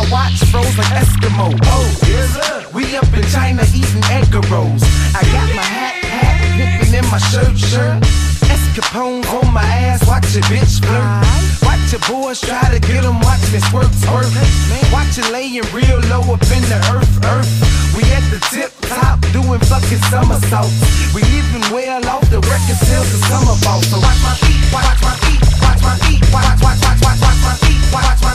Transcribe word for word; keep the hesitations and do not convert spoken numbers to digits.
watch froze like Eskimo. Oh, yes, sir. We up in China eating egg rolls. I got my hat, hat, hippin' in my shirt, shirt. Escapones on my ass, watch your bitch flirt. Watch your boys try to get them, watch me squirt, squirt. Watch you laying real low up in the earth, earth. We at the tip top doing fucking somersaults. We living well off the record sales of summer ball. So watch my feet, watch my feet, watch my feet, watch, watch, watch, watch, watch my feet, watch.